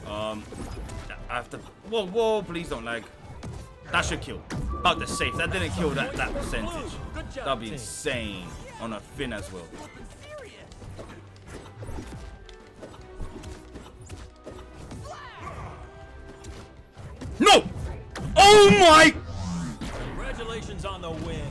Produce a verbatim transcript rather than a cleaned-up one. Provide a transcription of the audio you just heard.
Um, I have to. Whoa, whoa! Please don't lag. That should kill. About the safe. That didn't kill that that percentage. That'd be insane on a fin as well. No! Oh my! Congratulations on the win.